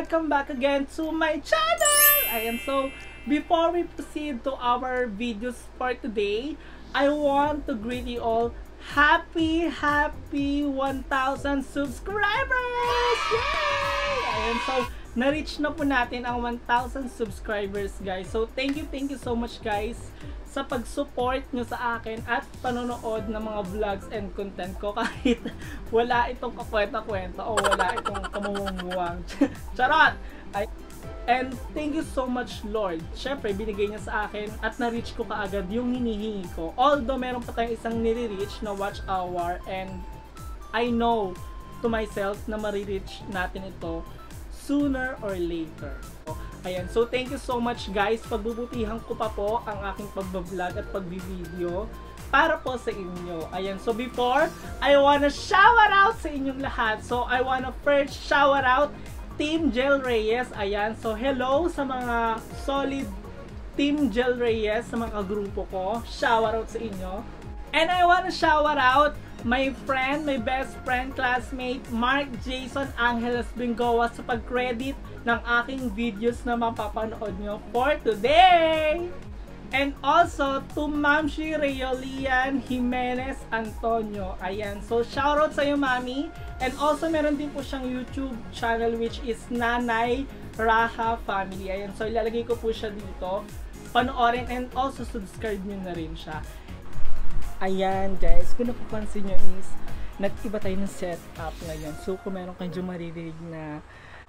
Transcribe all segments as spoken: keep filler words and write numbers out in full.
welcome back again to my channel! Ayan, so before we proceed to our videos for today, I want to greet you all happy, happy one thousand subscribers! Yay! Ayan, so na-reach na po natin ang one thousand subscribers, guys. So thank you, thank you so much, guys, sa pag-support nyo sa akin at panonood ng mga vlogs and content ko kahit wala itong kakwenta-kwenta o wala itong kamumumuwang. Charot! Ay, and thank you so much, Lord. Syempre, binigay niya sa akin at na-reach ko kaagad yung hinihingi ko. Although, meron pa tayong isang nire-reach na watch hour and I know to myself na marireach natin ito sooner or later. Ayan, so thank you so much, guys. Pagbubutihan ko pa po ang aking pagbablog at pagbivideo para po sa inyo. Ayan, so before, I wanna shout out sa inyong lahat. So I wanna first shout out Team Jel Reyes. Ayan, so hello sa mga solid Team Jel Reyes, sa mga grupo ko. Shout out sa inyo. And I wanna shout out my friend, my best friend, classmate, Mark Jason Angeles Bengoa sa pag-credit ng aking videos na mapapanood nyo for today. And also to Mamshi Reolian Jimenez Antonio. Ayan, so shoutout sa iyo, Mami. And also meron din po siyang YouTube channel which is Nanay Raha Family. Ayan, so ilalagay ko po siya dito. Panoorin and also subscribe nyo na rin siya. Ayan, guys, kung napapansin nyo is nag-iba tayo ng setup ngayon. So kung meron kayo maririnig na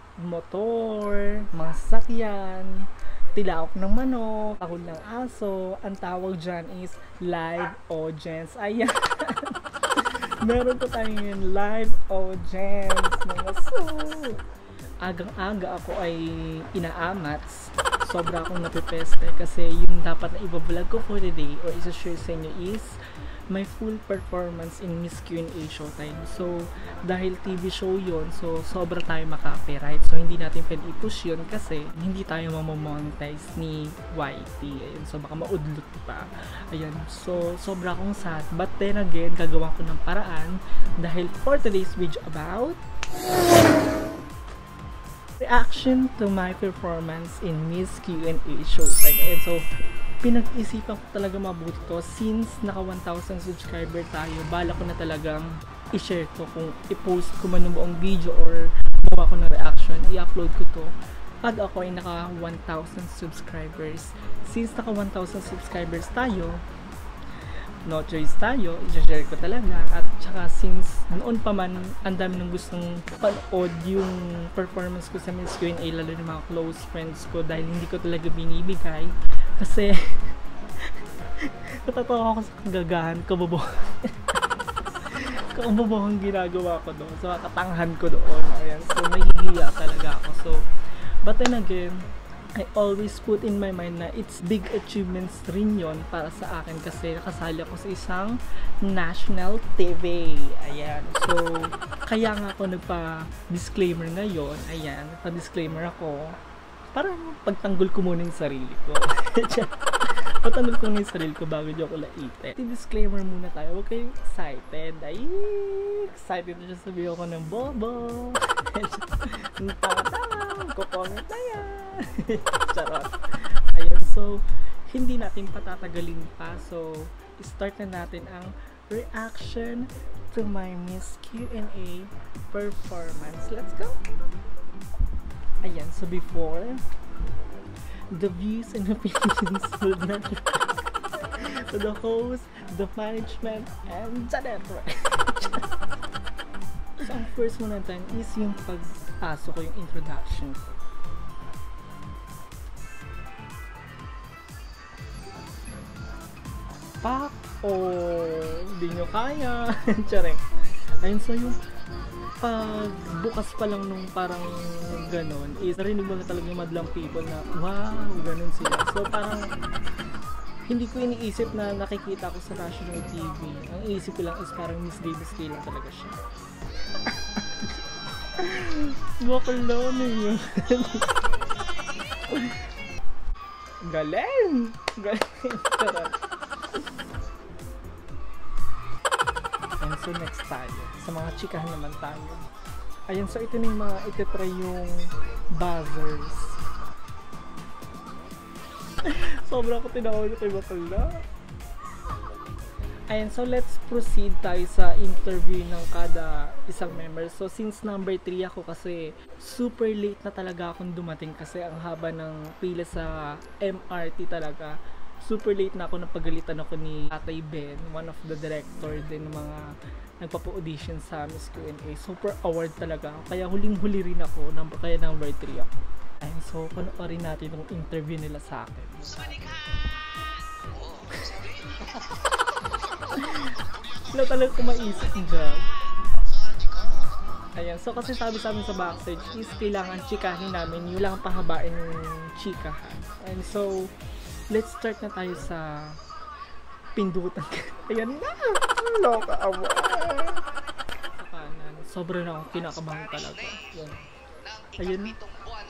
motor, mga sasakyan, tilaok ng manok, tahol ng aso, ang tawag dyan is live audience. Ayan. Meron ko tayo yung live audience. Mga so, agang-aga ako ay inaamats. Sobra akong napipeste kasi yung dapat na ibablog ko for the day or isa-share sa inyo is my full performance in Miss Q and A Showtime. So, dahil T V show yon, so sobra tayo maka-copyright. So, hindi natin pwede i-push yun kasi hindi tayo mamamonetize ni Y T. Ayun, so baka maudlot pa. Ayan, so sobra akong sad. But then again, gagawa ko ng paraan dahil for today's video about reaction to my performance in Miss Q and A Showtime. Ayan, so pinag-isipan ko talaga mabuti to since naka one thousand subscriber tayo. Bala ko na talagang i-share to, kung i-post ko man ng buong video or bawa ko ng reaction, i-upload ko to pag ako ay naka one thousand subscribers. Since naka one thousand subscribers tayo, no choice tayo, i-share ko talaga. At saka since noon pa man ang dami ng gustong panood yung performance ko sa Miss Q and A, lalo ng mga close friends ko, dahil hindi ko talaga binibigay kasi natatawa ako sa kagagahan, kabobohan kabobohan ginagawa ko doon, sa katanghan ko doon. Ayan, so nahihiya talaga ako. So but then again, I always put in my mind na it's big achievements rin yun para sa akin kasi nakasali ako sa isang national T V. Ayan. So, kaya nga ako nagpa-disclaimer ngayon. Ayan. Pa-disclaimer ako. Parang pagtanggol ko muna yung sarili ko. Patanggol ko muna yung sarili ko bago di ako laitin. Disclaimer muna tayo. Huwag kayong excited. Ay, excited na siya sabihin ako ng bobo. Tama-tama. Kukomment na yan. Charot. Ayun, so hindi natin patatagalin pa. So start na natin ang reaction to my Miss Q and A performance. Let's go. Ayan, so before, the views and opinions will not to the host, the management, and the network. So ang first muna tayo is yung pag-aso ko, yung introduction ko. Pak! Oh, hindi nyo kaya. Tsareng. Ayun, so yung pagbukas pa lang nung parang ganon is narinig mo na talaga yung madlang people na wow, ganon sila. So parang hindi ko iniisip na nakikita ko sa national T V. Ang iisip ko lang is parang Miss Davis K lang talaga siya. Bakala niyo. Galing! Galing! Charot. And so next tayo. Sa mga chikahan naman tayo. Ayan, so ito na yung mga ititry yung buzzers. Sobra ko tinawag kay bakla. Ayan, so let's proceed tayo sa interview ng kada isang member. So since number three ako kasi super late na talaga akong dumating kasi ang haba ng pila sa M R T talaga. Super late na ako, napagalitan ako ni Tatay Ben, one of the director din ng mga nagpapa-audition sa Miss Q and A. Super award talaga ako. Kaya huling-huli rin ako, number, kaya number three ako. Ayun, so panoorin natin yung interview nila sa akin. Wala talaga kung maisip dyan. Ayan, so kasi sabi sa amin sa backstage is kailangan chikahin namin, yun lang pahabain yung chikahan. And so, let's start na tayo sa pindutan. Ayan na! Loka awa! Sa kanan, sobrang na akong kinakabahan talaga. Ayan. Ayun na.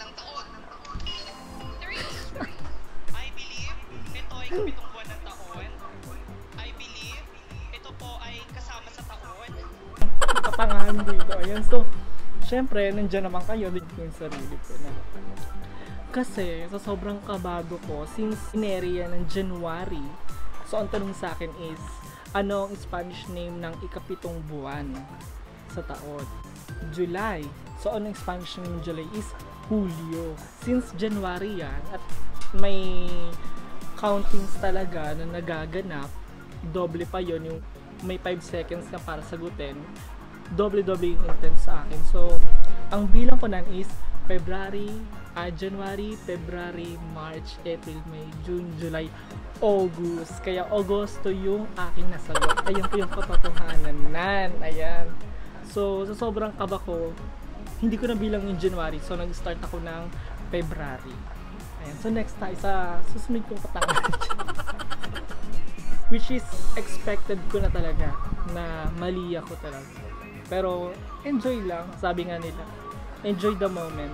I believe ito ay kapitong buwan ng taon. I believe ito po ay kasama sa taon. Kapangahan dito. Ayan, so, syempre, nandyan naman kayo. Dito yung sarili ko na. Kasi, sa sobrang kabado ko, since inerya ng January, so ang tanong sa akin is, ano ang Spanish name ng ikapitong buwan sa taon? July. So, ano ang Spanish name ng July is Julio. Since January yan, at may countings talaga na nagaganap, doble pa yon, yung may five seconds na para sagutin, doble-doble yung intense sa akin. So, ang bilang ko nan is February, uh, January, February, March, April, May, June, July, August. Kaya Agosto yung aking nasagot. Ayun po yung katotohanan nan. Ayan. So, sa sobrang kaba ko, hindi ko na bilang yung January. So, nag-start ako ng February. Ayan. So, next tayo sa susunod kong katangan. Which is expected ko na talaga na mali ako talaga. Pero, enjoy lang. Sabi nga nila. Enjoy the moment.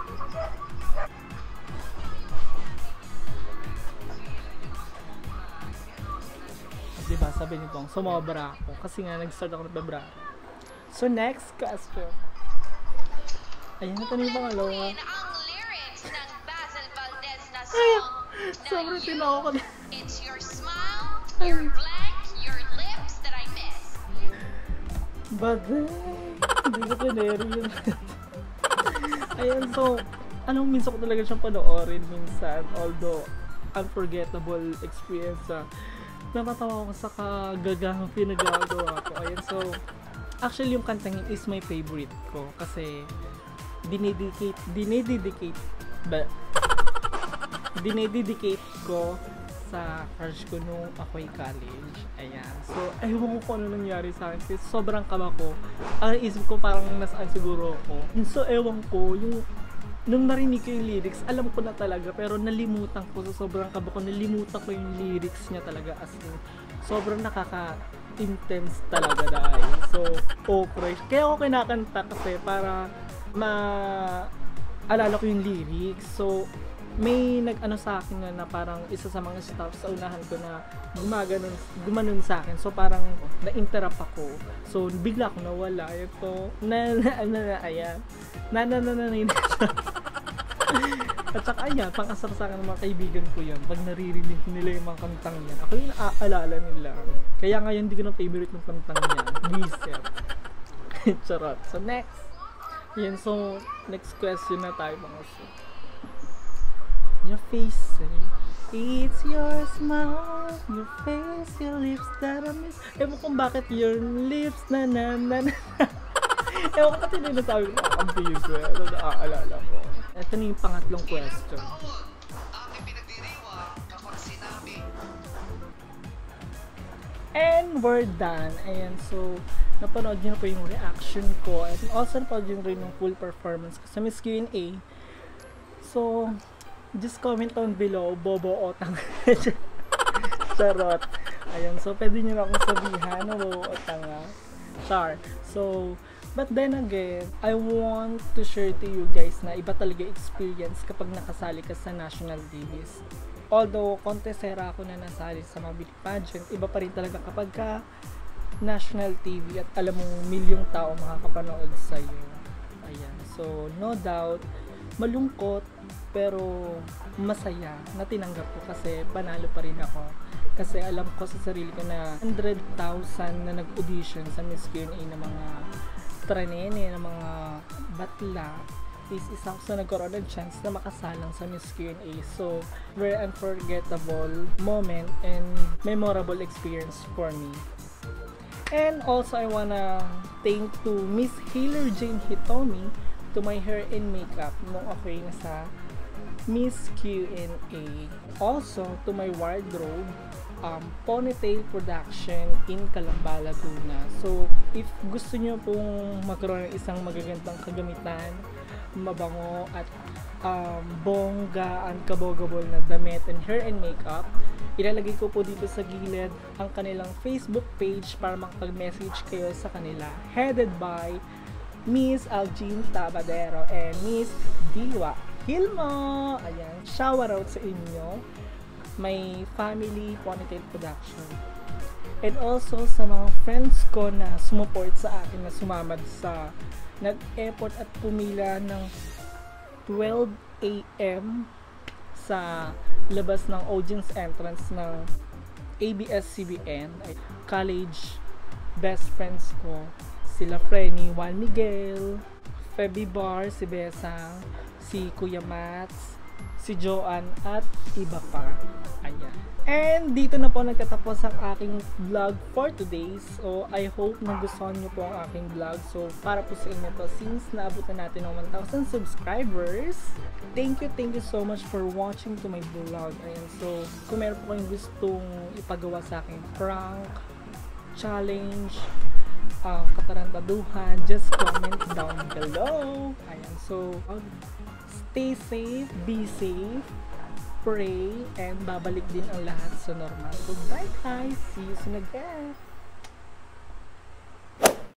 Diba, sabi nito, sumobra ako. Kasi nga, nag-start ako ng February. So, next question. Ayan, ito na yung pangalawa. ang lyrics ng Basil Valdez na song Sobrang na tinawa ko. It's your smile, your blank, your lips that I miss. Bagay. Hindi ko pineri yun. Ayan, so, anong minsan ko talaga siyang panoorin minsan. Although, unforgettable experience sa napatawa ko sa kagagahang pinagagawa ko. Ayan, so, actually yung kantang yun is my favorite ko. Kasi, dinedicate, dinedicate, ba, dinedicate ko sa crush ko nung ako'y college. Ayan. So, ewan ko kung ano nangyari sa akin. Kasi sobrang kaba ko. Ang isip ko parang nasaan siguro ako. So, ewan ko, yung nung narinig ko yung lyrics, alam ko na talaga, pero nalimutan ko. So, sobrang kaba ko, nalimutan ko yung lyrics niya talaga. As in, sobrang nakaka-intense talaga dahil. So, oh, crush. Kaya ako kinakanta kasi para ma-alala ko yung lyrics. So, may nag-ano sa akin na, na parang isa sa mga staff sa unahan ko na gumaganon, gumanon sa akin. So, parang na-interrupt ako. So, bigla ako nawala. Ito, na, na, na, na, ayan. Na, na, na, na, na, na. At saka, ayan, pang-asar sa akin ng mga kaibigan ko yan. Pag naririnig nila yung mga kantang yan, ako yung naaalala nila. Kaya ngayon, hindi ko na favorite ng kantang yan. Gisep. Charot. So, next. Yan, so, next question na tayo mga so. Your face, it's your smile, your face, your lips that I miss. Ewan kung bakit your lips na na na na. Ewan ko kasi nila sabi ko, ang bigo, ano naaalala ko. Ito na yung pangatlong question. And we're done. Ayan, so, napanood nyo na po yung reaction ko. And also, napanood nyo rin yung full performance ko sa Miss Q and A. So, just comment down below, bobo o tanga. Charot. Ayan, so pwede nyo na akong sabihan na bobo o tanga. Char. So, but then again, I want to share to you guys na iba talaga experience kapag nakasali ka sa national T Vs. Although, contestera ako na nasali sa mga beauty pageant, iba pa rin talaga kapag ka national T V at alam mong milyong tao makakapanood sa'yo. Ayan. So, no doubt, malungkot pero masaya na tinanggap ko kasi panalo pa rin ako. Kasi alam ko sa sarili ko na one hundred thousand na nag-audition sa Miss Q and A ng mga tranene, ng mga batla is isa so nagkaroon ng chance na makasalang sa Miss Q and A. So, very unforgettable moment and memorable experience for me. And also, I wanna thank to Miss Healer Jane Hitomi to my hair and makeup nung ako yung nasa Miss Q and A. Also, to my wardrobe, um, Ponytail Production in Calamba, Laguna. So, if gusto nyo pong magkaroon ng isang magagandang kagamitan, mabango at um, bongga and kabogable na damit and hair and makeup, ilalagay ko po dito sa gilid ang kanilang Facebook page para makapag-message kayo sa kanila. Headed by Miss Algene Tabadero and Miss Diwa Hilmo. Ayan, shout out sa inyo. May family Ponytail Production. And also sa mga friends ko na sumuport sa akin, na sumamad sa nag-effort at pumila ng twelve a m sa labas ng audience entrance ng A B S C B N, college best friends ko, sila Frenny, Juan Miguel, Feby Bar, si Besang, si Kuya Mats, si Joanne, at iba pa. Ayan. And dito na po nagtatapos ang aking vlog for today. So, I hope nagustuhan nyo po ang aking vlog. So, para po sa inyo to, since naabot na natin ng one thousand subscribers, thank you, thank you so much for watching to my vlog. Ayan. So, kung meron po kayong gustong ipagawa sa akin, prank, challenge, uh, katarantaduhan, just comment down below. Ayan. So, stay safe, be safe, pray, and babalik din ang lahat sa normal. So, bye guys! See you soon again!